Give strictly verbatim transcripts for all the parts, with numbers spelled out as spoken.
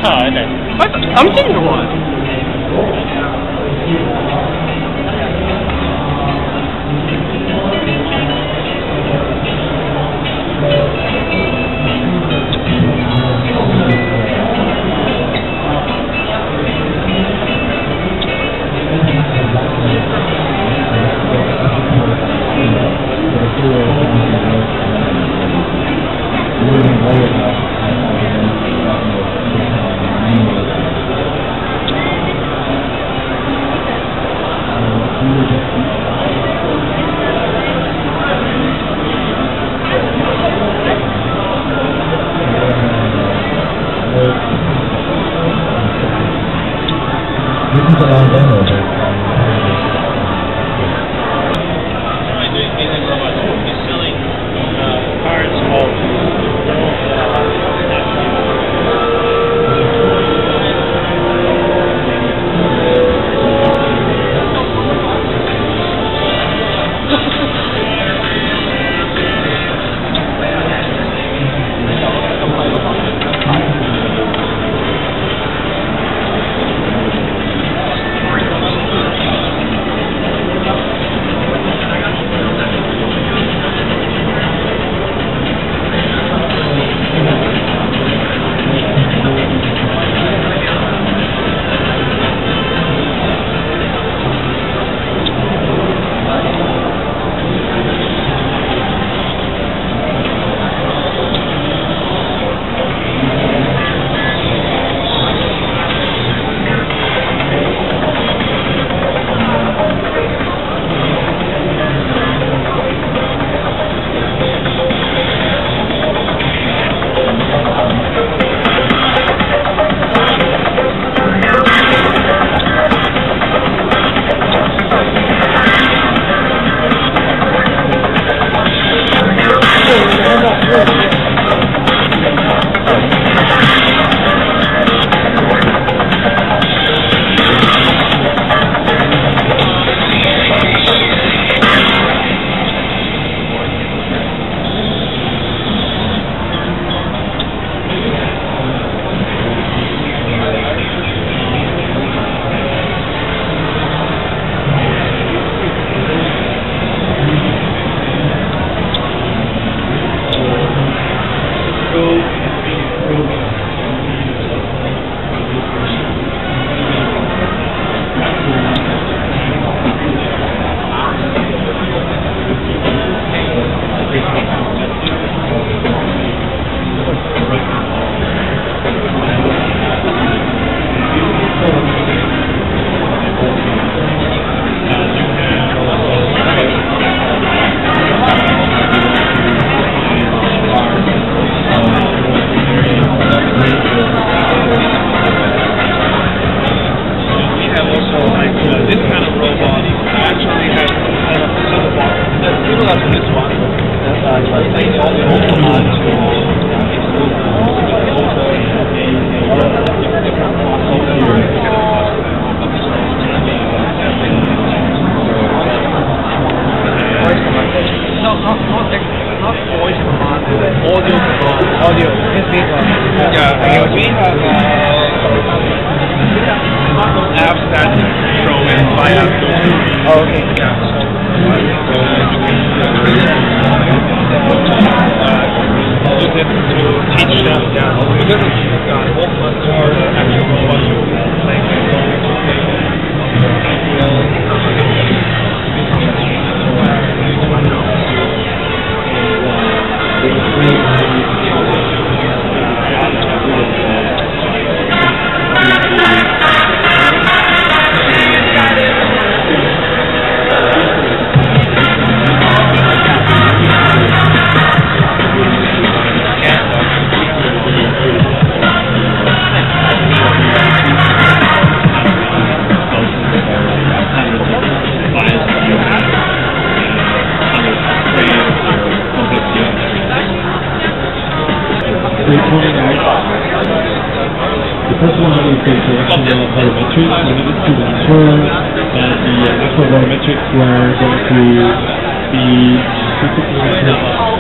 Oh, okay. I, I'm getting one. This is a long demo. He's selling uh, cards of Audio. Yeah, we have uh, apps that throw in via Bluetooth. Oh, okay. Yeah, so, uh, you can uh, use it to teach them. Yeah, because it's uh, Walkman or actual robot you The first one is the collection of colorimetrics. We needed to ensure that the actual colorimetrics were going to be specifically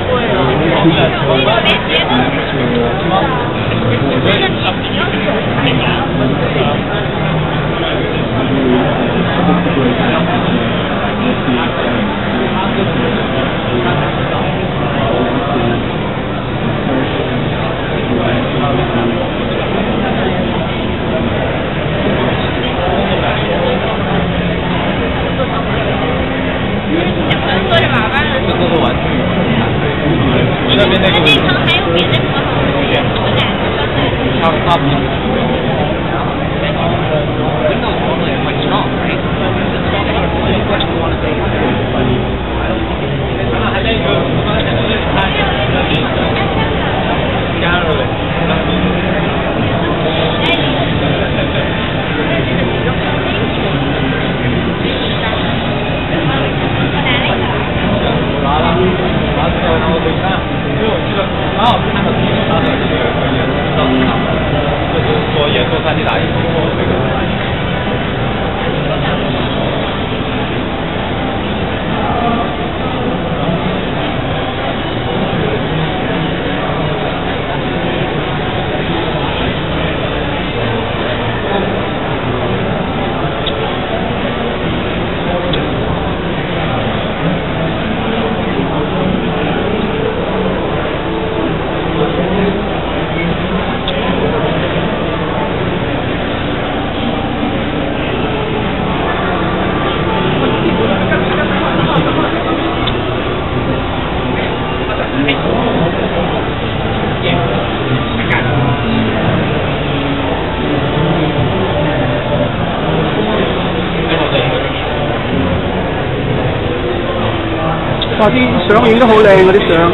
哇！啲相影得好靚嗰啲相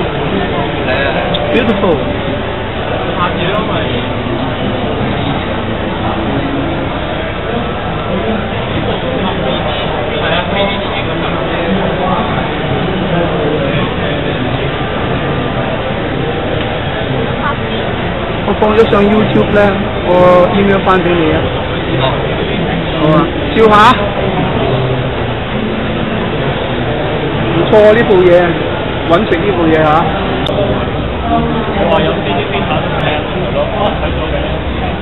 ，beautiful。 下次咯咪。係啊，飛啲錢咁樣。 我放咗上 YouTube 咧，我 email 翻俾你啊。好啊，笑下。唔錯呢部嘢，揾食呢部嘢嚇。 我話有啲啲啲下都靚咯，哦睇到嘅。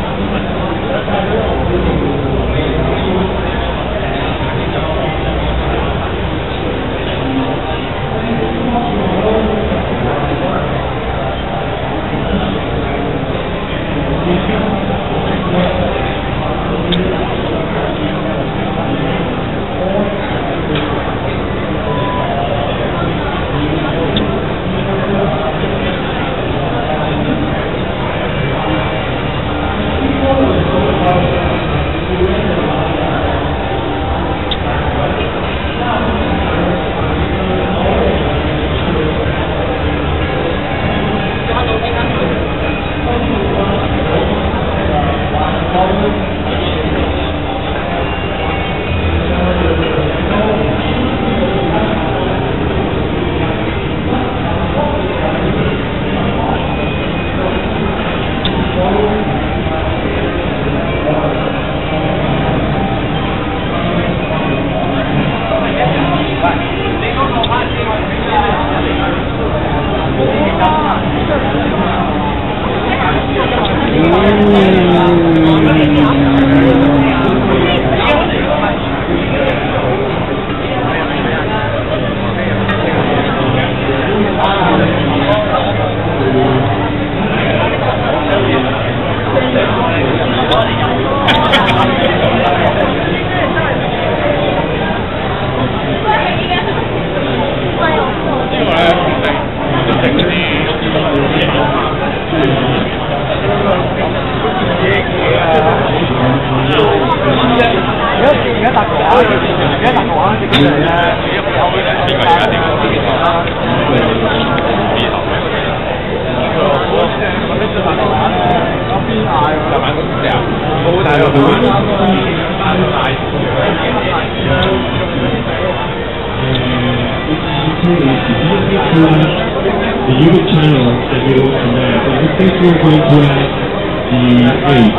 The YouTube channel that you will connect, but I think we're going to add the H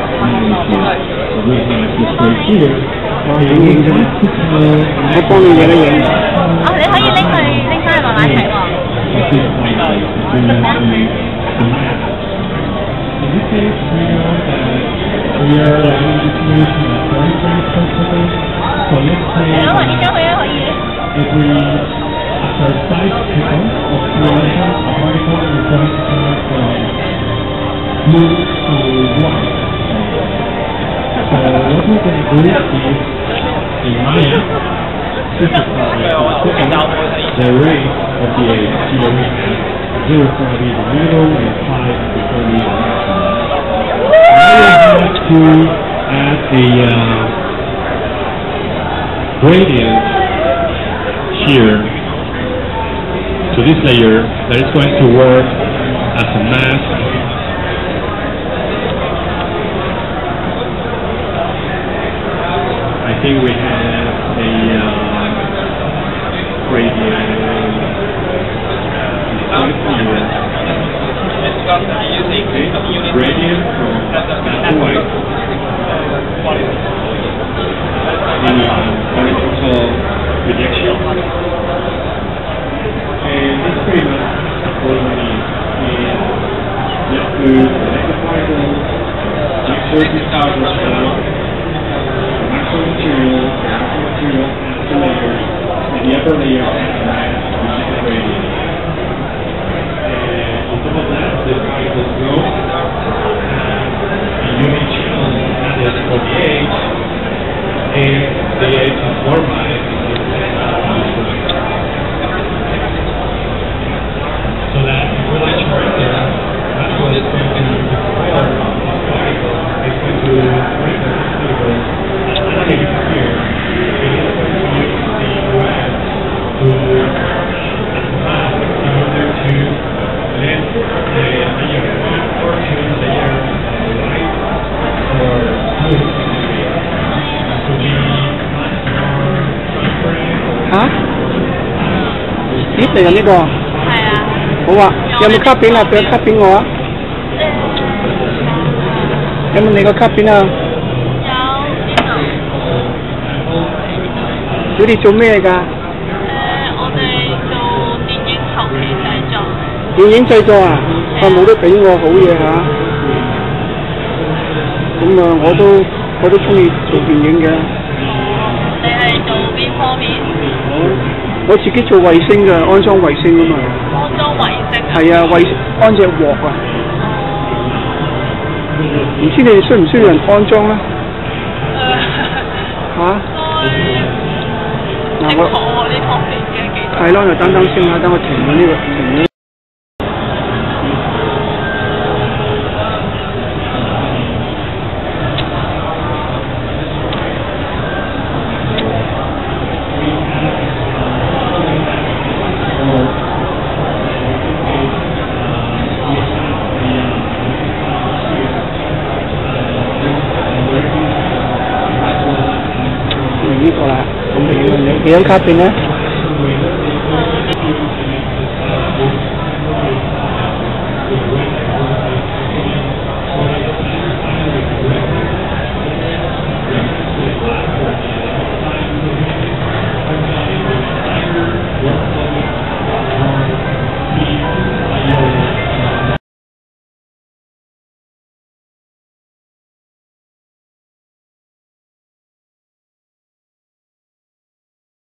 monitor. So we have this right here. And we want to tell 我幫你影一影。 哦，你可以拎去拎翻去慢慢睇喎。 this point is to do the, the math. In this case, we know that we are writing this news in a very, very sensible. So let's say that every after five seconds of duration, a particle is going to turn from blue to white. So what we're going to do is, in Maya, the rate of the age. Here we have zero is going to be the middle and five is going to be the maximum. Now we have to add a uh, gradient here to this layer that is going to work as a mask. I think we have a uh, gradient gradient from black to white in uh, horizontal projection. And this pretty much what we need is just to select the particle, make sure this part was down, the maximum material, the outer material, and the layers, and the upper layer has the mass, which is the gradient. And on top of that, the particles go, and a unit channel added for the age, and the age is normalized. So that relation right there, that's what it's going to do before this particle is going to break the particle and take it here. And it's going to use the red to as a mask in order to let the layer one or two layer white or blue to be much more transparent. Hả? Tiếp này là cái đồ. Hả? Ủa, giờ mình cắt pin là tôi cắt pin ngõ. Em mình này có cắt pin không? Chú đi做咩㗎？誒， 我哋做電影後期製作。 電影製作啊？啊冇得俾我好嘢嚇。咁啊，我都我都中意做電影嘅。 你係做邊方面？ 我自己做衛星嘅，安裝衛星啊嘛。 安裝衛星啊？ 係啊，衛安隻鑊啊。唔知你哋需唔需要人安裝咧？誒。嚇？嗱我。呢方面嘅技術。係咯，就等等先啦，等我停咗呢個停咗。呢個啦，咁你你幾張卡片咧？